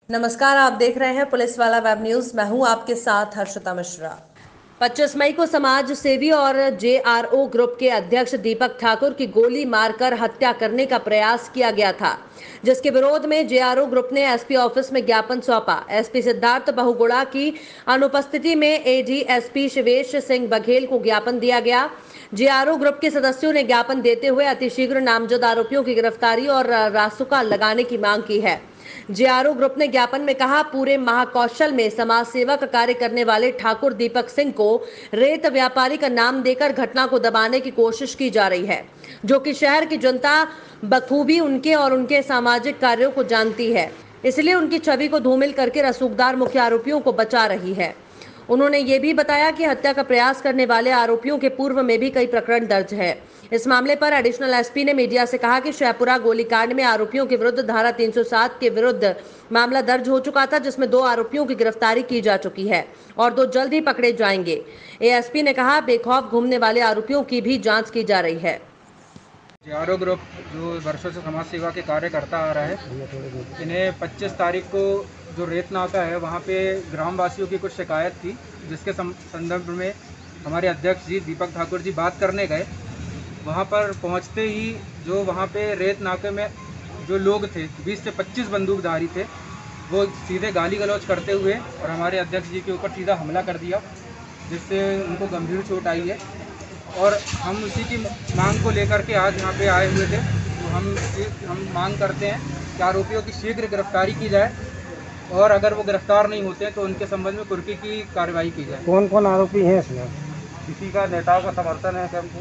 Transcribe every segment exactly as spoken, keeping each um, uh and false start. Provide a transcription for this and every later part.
नमस्कार, आप देख रहे हैं पुलिस वाला वेब न्यूज। मैं हूं आपके साथ हर्षिता मिश्रा। पच्चीस मई को समाज सेवी और जेआरओ ग्रुप के अध्यक्ष दीपक ठाकुर की गोली मारकर हत्या करने का प्रयास किया गया था, जिसके विरोध में जेआरओ ग्रुप ने एसपी ऑफिस में ज्ञापन सौंपा। एसपी सिद्धार्थ बहुगुणा की अनुपस्थिति में एडीएसपी शिवेश सिंह बघेल को ज्ञापन दिया गया। जेआरओ ग्रुप के सदस्यों ने ज्ञापन देते हुए अतिशीघ्र नामजद आरोपियों की गिरफ्तारी और रासुका लगाने की मांग की है। जेआरओ ग्रुप ने ज्ञापन में कहा, पूरे महाकौशल में समाज सेवा का कार्य करने वाले ठाकुर दीपक सिंह को रेत व्यापारी का नाम देकर घटना को दबाने की कोशिश की जा रही है, जो कि शहर की जनता बखूबी उनके और उनके सामाजिक कार्यों को जानती है। इसलिए उनकी छवि को धूमिल करके रसूखदार मुख्य आरोपियों को बचा रही है। उन्होंने ये भी बताया कि हत्या का प्रयास करने वाले आरोपियों के पूर्व में भी कई प्रकरण दर्ज है। इस मामले पर एडिशनल एसपी ने मीडिया से कहा कि शहपुरा गोलीकांड में आरोपियों के विरुद्ध धारा तीन सौ सात के विरुद्ध मामला दर्ज हो चुका था, जिसमें दो आरोपियों की गिरफ्तारी की जा चुकी है और दो जल्द ही पकड़े जाएंगे। एएसपी ने कहा, बेखौफ घूमने वाले आरोपियों की भी जांच की जा रही है। जेआरओ ग्रुप जो वर्षों से समाज सेवा के कार्य करता आ रहा है, इन्हें पच्चीस तारीख को जो रेत नाका है वहाँ पे ग्रामवासियों की कुछ शिकायत थी, जिसके संदर्भ में हमारे अध्यक्ष जी दीपक ठाकुर जी बात करने गए। वहाँ पर पहुँचते ही जो वहाँ पे रेत नाके में जो लोग थे, बीस से पच्चीस बंदूकधारी थे, वो सीधे गाली गलौज करते हुए और हमारे अध्यक्ष जी के ऊपर सीधा हमला कर दिया, जिससे उनको गंभीर चोट आई है। और हम उसी की मांग को लेकर के आज यहाँ पे आए हुए थे। तो हम हम मांग करते हैं कि आरोपियों की शीघ्र गिरफ्तारी की जाए और अगर वो गिरफ्तार नहीं होते तो उनके संबंध में कुर्की की कार्रवाई की जाए। कौन कौन आरोपी हैं इसमें? किसी का नेताओं का समर्थन है हमको?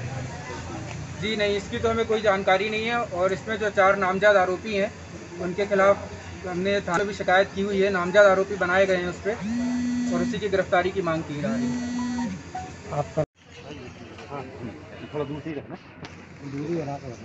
जी नहीं, इसकी तो हमें कोई जानकारी नहीं है। और इसमें जो चार नामजद आरोपी हैं उनके खिलाफ हमने थाने में भी शिकायत की हुई है, नामजद आरोपी बनाए गए हैं उस पर, और उसी की गिरफ्तारी की मांग की जा रही है। आपका थोड़ा दूर ही रहना, दूरी बना कर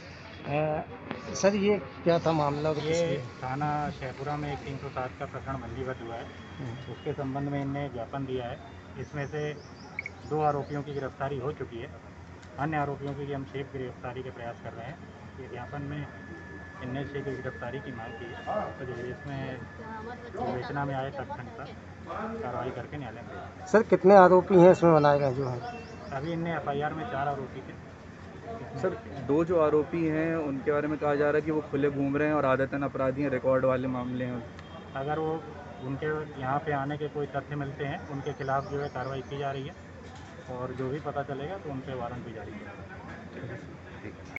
सर, ये क्या था मामला? ये थाना शहपुरा में एक तीन सौ सात का प्रकरण बंदीबद्ध हुआ है, उसके संबंध में इनने ज्ञापन दिया है। इसमें से दो आरोपियों की गिरफ्तारी हो चुकी है, अन्य आरोपियों की हम शीघ्र गिरफ्तारी के प्रयास कर रहे हैं। ये ज्ञापन में इनने शीघ्र गिरफ्तारी की मांग की है, तो इसमें विवेचना में आए तथ्य अनुसार कार्रवाई करके न्यायालय में। सर, कितने आरोपी हैं इसमें बनाए गए जो हैं? अभी इनने एफ आई आर में चार आरोपी थे। सर, दो जो आरोपी हैं उनके बारे में कहा जा रहा है कि वो खुले घूम रहे हैं और आदतन अपराधी हैं, रिकॉर्ड वाले मामले हैं। अगर वो उनके यहाँ पे आने के कोई तथ्य मिलते हैं, उनके खिलाफ जो है कार्रवाई की जा रही है, और जो भी पता चलेगा तो उन पे वारंट भी जारी किया जाएगा।